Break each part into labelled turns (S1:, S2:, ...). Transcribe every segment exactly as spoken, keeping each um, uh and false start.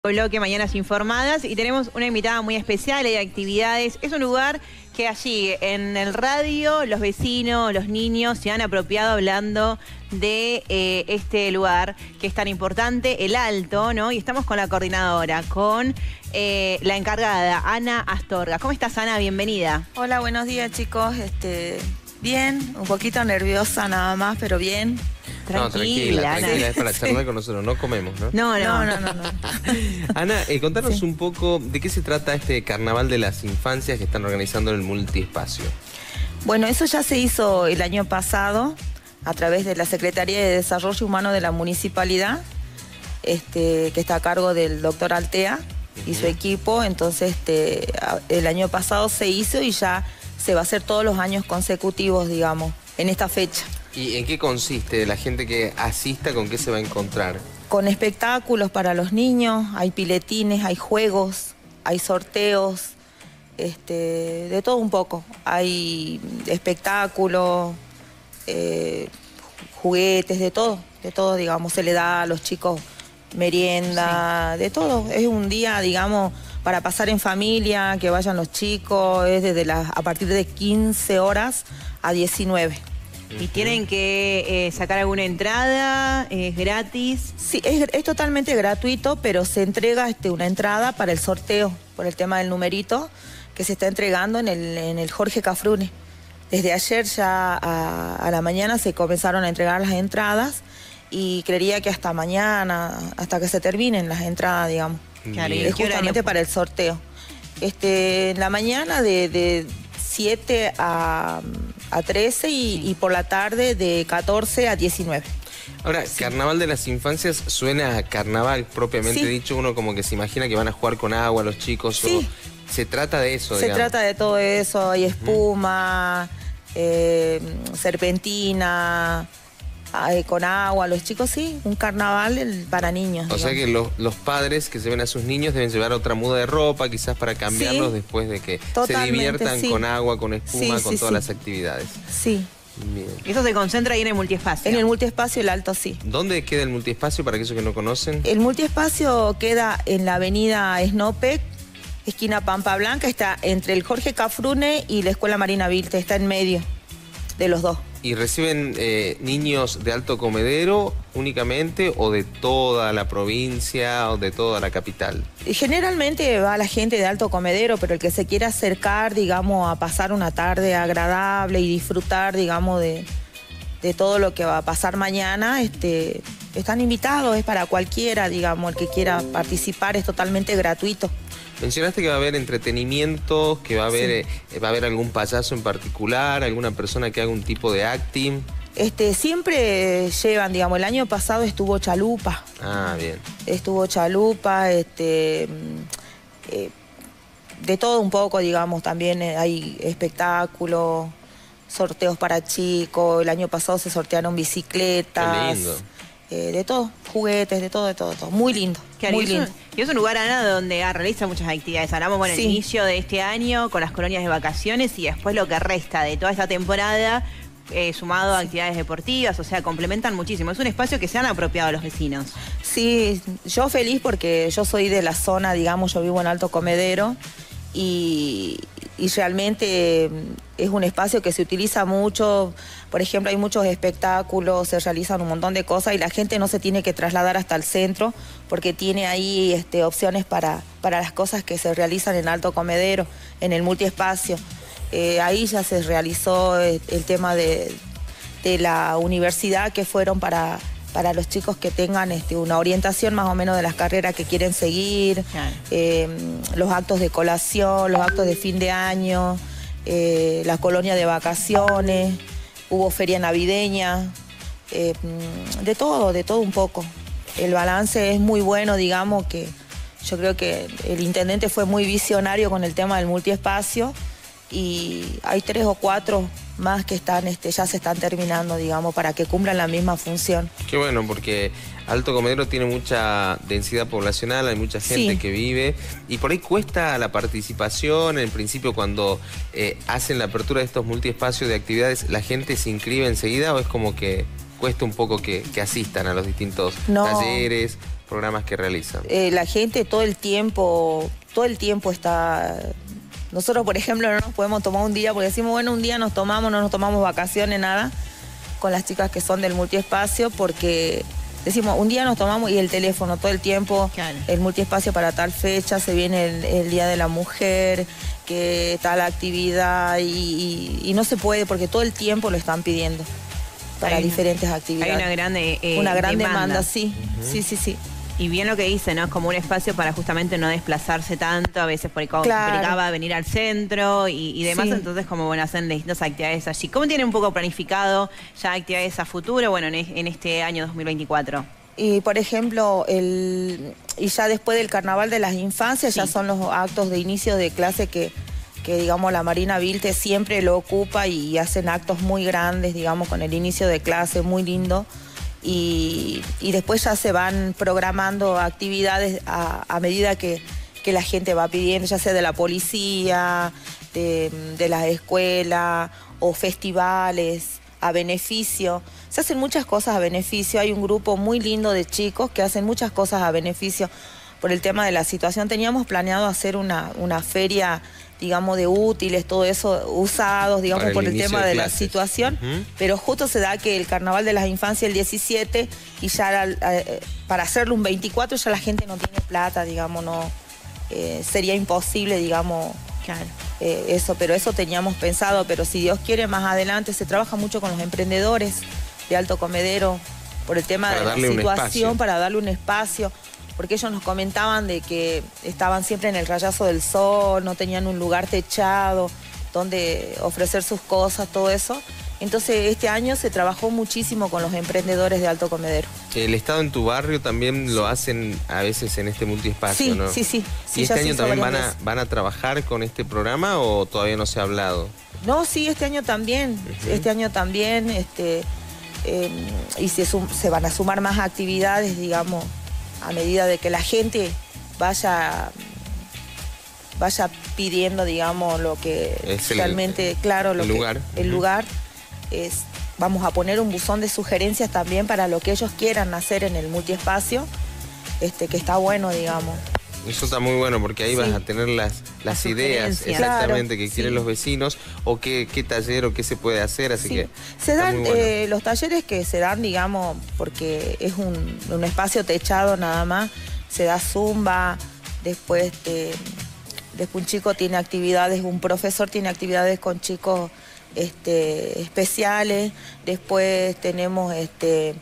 S1: Bloque Mañanas Informadas y tenemos una invitada muy especial, hay actividades. Es un lugar que allí en el radio los vecinos, los niños se han apropiado hablando de eh, este lugar que es tan importante, El Alto, ¿no? Y estamos con la coordinadora, con eh, la encargada, Ana Astorga. ¿Cómo estás, Ana? Bienvenida.
S2: Hola, buenos días, chicos. Este, bien, un poquito nerviosa nada más, pero bien.
S1: Tranquila,
S3: no, tranquila,
S1: Ana.
S3: tranquila, es para charlar con nosotros, no comemos, ¿no?
S1: No, no,
S2: No, no, no, no.
S3: Ana, eh, contanos
S2: Sí.
S3: un poco de qué se trata este Carnaval de las Infancias que están organizando en el Multiespacio.
S2: Bueno, eso ya se hizo el año pasado a través de la Secretaría de Desarrollo Humano de la Municipalidad, este, que está a cargo del doctor Altea y su equipo. Entonces, este, a- el año pasado se hizo y ya se va a hacer todos los años consecutivos, digamos, en esta fecha.
S3: ¿Y en qué consiste la gente que asista, con qué se va a encontrar?
S2: Con espectáculos para los niños, hay piletines, hay juegos, hay sorteos, este, de todo un poco. Hay espectáculos, eh, juguetes, de todo, de todo, digamos. Se le da a los chicos merienda, de todo. Es un día, digamos, para pasar en familia, que vayan los chicos, es desde las, a partir de quince horas a diecinueve.
S1: ¿Y tienen que eh, sacar alguna entrada? ¿Es gratis?
S2: Sí, es, es totalmente gratuito, pero se entrega este, una entrada para el sorteo, por el tema del numerito, que se está entregando en el, en el Jorge Cafrune. Desde ayer ya a, a la mañana se comenzaron a entregar las entradas y creería que hasta mañana, hasta que se terminen las entradas, digamos.
S1: Claro, ¿y
S3: Bien.
S2: Es
S1: qué horario?
S2: justamente para el sorteo. Este, en la mañana de, de siete a, a trece y, y por la tarde de catorce a diecinueve.
S3: Ahora, Carnaval de las Infancias suena a carnaval propiamente
S2: Sí.
S3: dicho, uno como que se imagina que van a jugar con agua los chicos.
S2: Sí.
S3: O se trata de eso,
S2: Se
S3: digamos.
S2: trata de todo eso, hay espuma, eh, serpentina, hay con agua, los chicos sí, un carnaval el- para niños.
S3: O sea que
S2: digamos.
S3: los, los padres que se ven a sus niños deben llevar otra muda de ropa, quizás para cambiarlos
S2: Sí.
S3: después de que se
S2: Totalmente,
S3: diviertan
S2: sí.
S3: con agua, con espuma,
S2: Sí,
S3: con
S2: sí,
S3: todas
S2: sí.
S3: las actividades.
S2: Sí,
S3: Bien.
S1: Eso se concentra ahí en el multiespacio.
S2: en el multiespacio El Alto sí.
S3: ¿Dónde queda el multiespacio para aquellos que no conocen?
S2: El multiespacio queda en la avenida Snopec, esquina Pampa Blanca, está entre el Jorge Cafrune y la Escuela Marina Vilte, está en medio de los dos.
S3: ¿Y reciben eh, niños de Alto Comedero únicamente o de toda la provincia o de toda la capital?
S2: Y generalmente va la gente de Alto Comedero, pero el que se quiera acercar, digamos, a pasar una tarde agradable y disfrutar, digamos, de, de todo lo que va a pasar mañana, este, están invitados, es para cualquiera, digamos, el que quiera participar es totalmente gratuito.
S3: Mencionaste que va a haber entretenimiento, que va a haber, eh, va a haber algún payaso en particular, alguna persona que haga un tipo de acting.
S2: Este, siempre llevan, digamos, el año pasado estuvo Chalupa,
S3: Ah, bien.
S2: estuvo Chalupa, este, mm, eh, de todo un poco, digamos, también eh, hay espectáculos, sorteos para chicos, el año pasado se sortearon bicicletas,
S3: Qué lindo.
S2: eh, de todo, juguetes, de todo, de todo, de todo. Muy lindo,
S1: Claro,
S2: muy
S1: y es un-
S2: lindo.
S1: y es un lugar, Ana, donde ah, realiza muchas actividades. Hablamos, bueno,
S2: Sí.
S1: el inicio de este año con las colonias de vacaciones y después lo que resta de toda esta temporada, eh, sumado a actividades deportivas, o sea, complementan muchísimo. Es un espacio que se han apropiado los vecinos.
S2: Sí, yo feliz porque yo soy de la zona, digamos, yo vivo en Alto Comedero y, y realmente mm, es un espacio que se utiliza mucho. Por ejemplo, hay muchos espectáculos, se realizan un montón de cosas y la gente no se tiene que trasladar hasta el centro porque tiene ahí este, opciones para, para las cosas que se realizan en Alto Comedero, en el multiespacio. Eh, ahí ya se realizó eh, el tema de, de la universidad que fueron para, para los chicos que tengan este, una orientación más o menos de las carreras que quieren seguir,
S1: Claro.
S2: eh, los actos de colación, los actos de fin de año, eh, la colonia de vacaciones, hubo feria navideña, eh, de todo, de todo un poco. El balance es muy bueno, digamos que yo creo que el intendente fue muy visionario con el tema del multiespacio y hay tres o cuatro más que están, este, ya se están terminando, digamos, para que cumplan la misma función.
S3: Qué bueno, porque Alto Comedero tiene mucha densidad poblacional, hay mucha gente
S2: Sí.
S3: que vive y por ahí cuesta la participación. En principio, cuando eh, hacen la apertura de estos multiespacios de actividades, ¿la gente se inscribe enseguida o es como que cuesta un poco que, que asistan a los distintos
S2: No.
S3: talleres? programas que realizan?
S2: Eh, la gente todo el tiempo, todo el tiempo está... Nosotros, por ejemplo, no nos podemos tomar un día porque decimos, bueno, un día nos tomamos, no nos tomamos vacaciones, nada, con las chicas que son del multiespacio, porque decimos, un día nos tomamos y el teléfono todo el tiempo,
S1: claro.
S2: El multiespacio para tal fecha, se viene el, el Día de la Mujer, que tal actividad, y, y, y no se puede porque todo el tiempo lo están pidiendo para
S1: hay,
S2: diferentes actividades.
S1: Hay una gran, eh,
S2: una gran demanda,
S1: demanda
S2: sí, uh-huh. sí, sí, sí.
S1: Y bien lo que dice, ¿no? Es como un espacio para justamente no desplazarse tanto, a veces por ahí
S2: Claro.
S1: complicaba venir al centro y, y demás,
S2: Sí.
S1: entonces como bueno, hacen distintas actividades allí. ¿Cómo tienen un poco planificado ya actividades a futuro, bueno, en, en este año dos mil veinticuatro?
S2: Y por ejemplo, el, y ya después del Carnaval de las Infancias,
S1: Sí.
S2: ya son los actos de inicio de clase que, que digamos la Marina Vilte siempre lo ocupa y hacen actos muy grandes, digamos, con el inicio de clase, muy lindo. Y, y después ya se van programando actividades a, a medida que, que la gente va pidiendo, ya sea de la policía, de, de las escuelas o festivales a beneficio. Se hacen muchas cosas a beneficio. Hay un grupo muy lindo de chicos que hacen muchas cosas a beneficio por el tema de la situación. Teníamos planeado hacer una, una feria, digamos, de útiles, todo eso, usados, digamos,
S3: Para el
S2: por el
S3: inicio
S2: tema
S3: de
S2: de la
S3: clases.
S2: situación.
S3: Uh-huh.
S2: Pero justo se da que el Carnaval de las Infancias el diecisiete y ya eh, para hacerlo un veinticuatro ya la gente no tiene plata, digamos, no eh, sería imposible, digamos,
S1: Claro.
S2: eh, eso, pero eso teníamos pensado, pero si Dios quiere más adelante se trabaja mucho con los emprendedores de Alto Comedero por el tema
S3: Para
S2: de la
S3: darle un
S2: situación,
S3: espacio.
S2: para darle un espacio, porque ellos nos comentaban de que estaban siempre en el rayazo del sol, no tenían un lugar techado donde ofrecer sus cosas, todo eso. Entonces este año se trabajó muchísimo con los emprendedores de Alto Comedero.
S3: El Estado en tu barrio también lo hacen a veces en este multiespacio,
S2: Sí,
S3: ¿no?
S2: sí, sí. sí,
S3: ¿Y
S2: ya
S3: este
S2: se
S3: año
S2: hizo
S3: también van
S2: varias
S3: a,
S2: veces.
S3: van a trabajar con este programa o todavía no se ha hablado?
S2: No, sí, este año también,
S3: Uh-huh.
S2: este año también, este, eh, y se, sum- se van a sumar más actividades, digamos, a medida de que la gente vaya, vaya pidiendo, digamos, lo que
S3: Es el-
S2: realmente, claro, lo
S3: el
S2: que-
S3: lugar.
S2: el
S3: Ujú.
S2: lugar es, vamos a poner un buzón de sugerencias también para lo que ellos quieran hacer en el multiespacio, este, que está bueno, digamos.
S3: Eso está muy bueno porque ahí
S2: Sí.
S3: vas a tener las, las
S1: Las
S3: ideas
S1: sugerencias.
S3: exactamente
S2: Claro,
S3: que quieren
S2: sí.
S3: los vecinos o qué, qué taller o qué se puede hacer, así
S2: Sí.
S3: que
S2: Se
S3: está
S2: dan
S3: muy bueno.
S2: eh, los talleres que se dan, digamos, porque es un, un espacio techado nada más, se da zumba, después, este, después un chico tiene actividades, un profesor tiene actividades con chicos este, especiales, después tenemos este,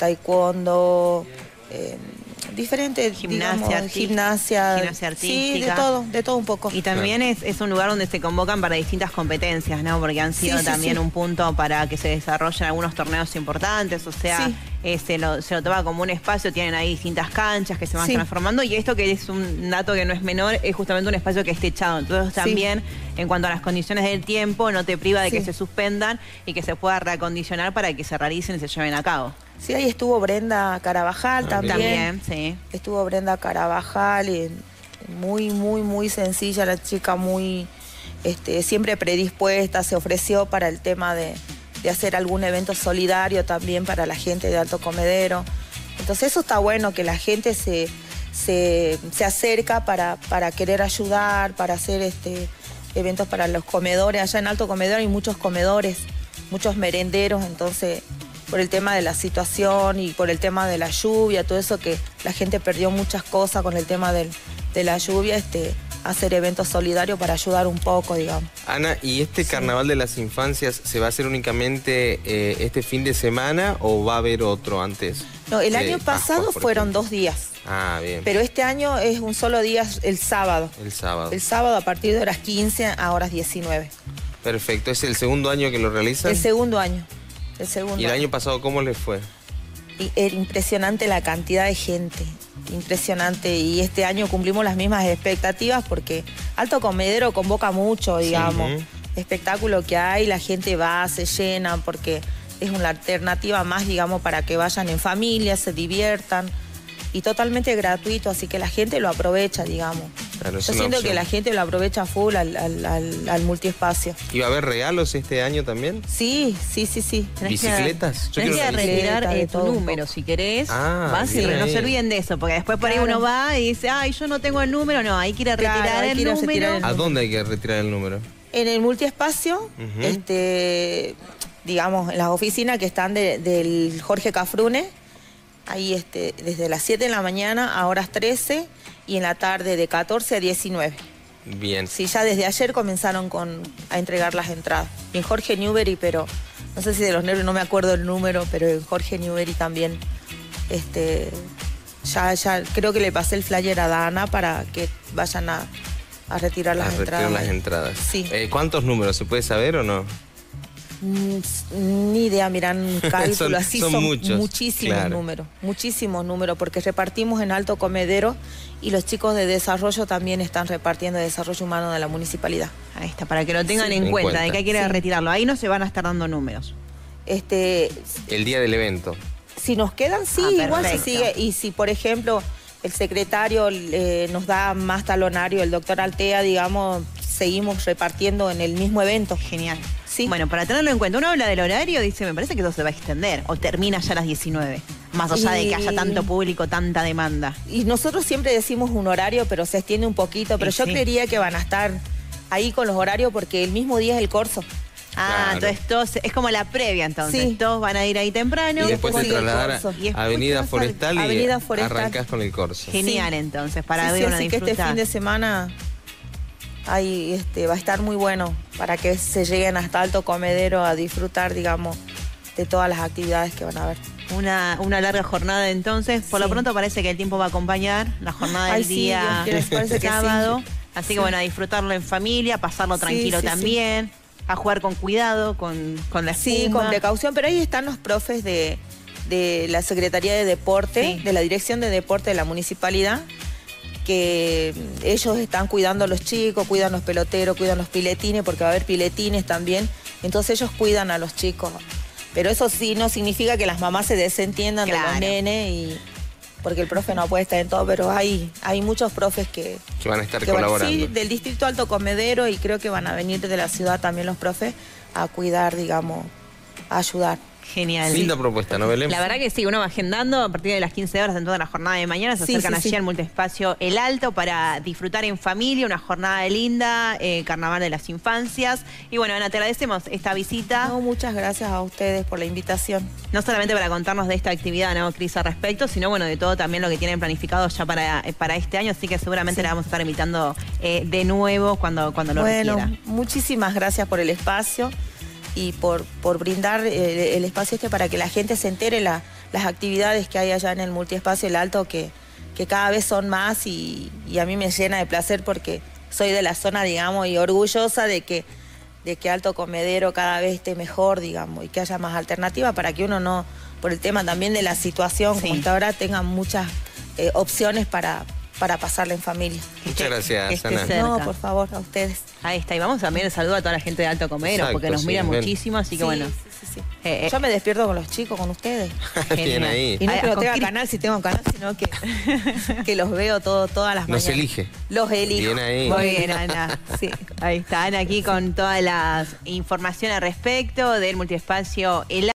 S2: taekwondo, eh, diferentes,
S1: Gimnasia
S2: digamos,
S1: artística,
S2: gimnasia,
S1: gimnasia
S2: sí, de
S1: artística.
S2: todo, de todo un poco.
S1: Y también es, es un lugar donde se convocan para distintas competencias, ¿no? Porque han sido
S2: Sí, sí,
S1: también
S2: sí.
S1: un punto para que se desarrollen algunos torneos importantes, o sea,
S2: Sí.
S1: eh, se, lo, se lo toma como un espacio, tienen ahí distintas canchas que se van
S2: Sí.
S1: transformando y esto que es un dato que no es menor, es justamente un espacio que es techado. Entonces
S2: Sí.
S1: también, en cuanto a las condiciones del tiempo, no te priva de
S2: Sí.
S1: que se suspendan y que se pueda reacondicionar para que se realicen y se lleven a cabo.
S2: Sí, ahí estuvo Brenda Carabajal
S3: Ah,
S2: también.
S1: También, sí.
S2: Estuvo Brenda Carabajal, y muy, muy, muy sencilla, la chica muy, este, siempre predispuesta, se ofreció para el tema de, de hacer algún evento solidario también para la gente de Alto Comedero. Entonces eso está bueno, que la gente se, se, se acerca para, para querer ayudar, para hacer este, eventos para los comedores. Allá en Alto Comedero hay muchos comedores, muchos merenderos, entonces por el tema de la situación y por el tema de la lluvia, todo eso que la gente perdió muchas cosas con el tema del, de la lluvia, este, hacer eventos solidarios para ayudar un poco, digamos.
S3: Ana, ¿y este Carnaval de las Infancias se va a hacer únicamente eh, este fin de semana o va a haber otro antes?
S2: No, el
S3: de
S2: año
S3: Pascua,
S2: pasado
S3: por
S2: fueron
S3: ejemplo?
S2: dos días,
S3: Ah, bien.
S2: pero este año es un solo día, el sábado.
S3: El sábado.
S2: El sábado a partir de horas quince a horas diecinueve.
S3: Perfecto. ¿Es el segundo año que lo realizan?
S2: El segundo año. El segundo
S3: ¿Y el año pasado cómo les fue?
S2: Y era impresionante la cantidad de gente, impresionante. Y este año cumplimos las mismas expectativas porque Alto Comedero convoca mucho, digamos.
S3: Sí.
S2: Espectáculo que hay, la gente va, se llena, porque es una alternativa más, digamos, para que vayan en familia, se diviertan. Y totalmente gratuito, así que la gente lo aprovecha, digamos.
S3: Claro, es
S2: Yo
S3: una
S2: siento
S3: opción.
S2: que la gente lo aprovecha full al, al, al, al multiespacio.
S3: ¿Y va a haber regalos este año también?
S2: Sí, sí, sí, sí.
S1: Tenés que-
S3: ¿Bicicletas? Yo
S1: Tenés
S3: quiero
S1: que
S3: una
S1: retirar
S2: bicicleta,
S1: eh,
S2: de
S1: tu
S2: todo un
S1: número,
S2: poco.
S1: si querés.
S3: Ah,
S1: vas y
S3: bien
S1: no
S3: ahí.
S1: se olviden de eso, porque después por ahí
S2: Claro.
S1: uno va y dice, ay, yo no tengo el número. No, hay que ir a
S2: Claro,
S1: retirar
S2: hay
S1: el
S2: que ir a
S1: número.
S2: retirar el
S3: ¿A dónde hay que retirar el número?
S2: En el multiespacio,
S3: Ujú.
S2: este, digamos, en las oficinas que están de- del Jorge Cafrune, ahí este, desde las siete de la mañana a horas trece y en la tarde de catorce a diecinueve.
S3: Bien.
S2: Sí, ya desde ayer comenzaron con, a entregar las entradas. Y en Jorge Newbery, pero no sé si de los nervios, no me acuerdo el número, pero en Jorge Newbery también, este, ya, ya creo que le pasé el flyer a Dana para que vayan a, a retirar las
S3: A retirar
S2: entradas.
S3: las entradas.
S2: Sí.
S3: Eh, ¿Cuántos números? ¿Se puede saber o no?
S2: Mm, s- Ni idea, miran un cálculo
S3: Son-
S2: así,
S3: son
S2: son,
S3: muchos,
S2: muchísimos
S3: claro.
S2: números, muchísimos números, porque repartimos en Alto Comedero y los chicos de desarrollo también están repartiendo desarrollo humano de la municipalidad.
S1: Ahí está, para que lo tengan
S2: Sí.
S1: en,
S3: En
S1: cuenta,
S3: cuenta.
S1: de que hay que ir a
S2: Sí.
S1: retirarlo. Ahí no se van a estar dando números.
S2: Este,
S3: El día del evento.
S2: si nos quedan, sí,
S1: Ah,
S2: igual se
S1: perfecto.
S2: sigue. Y si, por ejemplo, el secretario eh, nos da más talonario, el doctor Altea, digamos, seguimos repartiendo en el mismo evento.
S1: Genial.
S2: Sí.
S1: Bueno, para tenerlo en cuenta, uno habla del horario, dice, me parece que eso se va a extender, o termina ya a las diecinueve, más allá de que haya
S2: Y-
S1: tanto público, tanta demanda.
S2: Y nosotros siempre decimos un horario, pero se extiende un poquito. Pero
S1: Y
S2: yo
S1: sí.
S2: creería que van a estar ahí con los horarios porque el mismo día es el corso.
S1: Ah,
S3: Claro.
S1: entonces todos, es como la previa entonces,
S2: Sí.
S1: todos van a ir ahí temprano.
S3: Y después te
S2: sigue el
S3: trasladar
S2: corso.
S1: Y después
S3: a Avenida
S1: vas a-
S3: Forestal y
S2: Avenida Forestal.
S3: arrancás con el corso.
S1: Genial
S2: Sí.
S1: entonces, para
S2: Sí,
S1: ver
S2: sí,
S1: una
S2: así que este
S1: disfrutar.
S2: fin de semana ahí este, va a estar muy bueno para que se lleguen hasta Alto Comedero a disfrutar, digamos, de todas las actividades que van a haber.
S1: Una, una larga jornada entonces. Por lo
S2: Sí.
S1: pronto parece que el tiempo va a acompañar la jornada
S2: Ay,
S1: del
S2: sí,
S1: día
S2: Dios quiere, parece que sí.
S1: sábado. Así que bueno, a disfrutarlo en familia, pasarlo
S2: Sí,
S1: tranquilo
S2: sí, sí.
S1: también, a jugar con cuidado, con, con la espuma.
S2: Sí, con precaución, pero ahí están los profes de, de la Secretaría de Deporte,
S1: Sí.
S2: de la Dirección de Deporte de la Municipalidad, que ellos están cuidando a los chicos, cuidan los peloteros, cuidan los piletines, porque va a haber piletines también, entonces ellos cuidan a los chicos. Pero eso sí no significa que las mamás se desentiendan de
S1: Claro.
S2: los nenes, y, porque el profe no puede estar en todo, pero hay, hay muchos profes que,
S3: Que van a estar
S2: que van-
S3: colaborando.
S2: sí, del Distrito Alto Comedero, y creo que van a venir de la ciudad también los profes a cuidar, digamos, a ayudar.
S1: Genial.
S3: Linda propuesta, ¿no, Belén?
S1: La verdad que sí, uno va agendando a partir de las quince horas en toda la jornada de mañana, se
S2: Sí,
S1: acercan
S2: sí,
S1: allí
S2: sí.
S1: al multiespacio El Alto para disfrutar en familia, una jornada linda, eh, carnaval de las infancias. Y bueno, Ana, te agradecemos esta visita,
S2: No,
S1: no,
S2: muchas gracias a ustedes por la invitación.
S1: solamente para contarnos de esta actividad, ¿no, Cris, al respecto, sino bueno, de todo también lo que tienen planificado ya para, eh, para este año, así que seguramente
S2: Sí.
S1: la vamos a estar invitando eh, de nuevo cuando, cuando lo
S2: Bueno,
S1: requiera.
S2: muchísimas gracias por el espacio y por, por brindar eh, el espacio este para que la gente se entere la, las actividades que hay allá en el multiespacio El Alto, que, que cada vez son más, y, y a mí me llena de placer porque soy de la zona, digamos, y orgullosa de que, de que Alto Comedero cada vez esté mejor, digamos, y que haya más alternativas para que uno no, por el tema también de la situación,
S1: Sí.
S2: como está ahora, tenga muchas eh, opciones para, para pasarla en familia.
S1: Que
S3: Muchas
S1: esté-
S3: gracias,
S1: que esté
S3: Ana.
S1: cerca.
S2: No, por favor, a ustedes.
S1: Ahí está, y vamos a enviar el saludo a toda la gente de Alto Comedero,
S3: Exacto,
S1: porque nos
S3: sí,
S1: miran
S3: ven.
S1: muchísimo, así que
S2: Sí,
S1: bueno.
S2: sí, sí, sí.
S1: eh, eh,
S2: Yo me despierto con los chicos, con ustedes.
S3: Bien
S1: genial.
S3: ahí.
S2: Y no
S1: Ay,
S2: es que no
S1: con
S2: tenga
S1: Cris-
S2: canal si tengo canal, sino que, que los veo todo, todas las
S3: Nos
S2: mañanas.
S3: elige.
S2: Los elijo.
S3: Bien ahí.
S1: Muy bien, Ana.
S2: Sí.
S1: Ahí está Ana aquí con toda la información al respecto del multiespacio El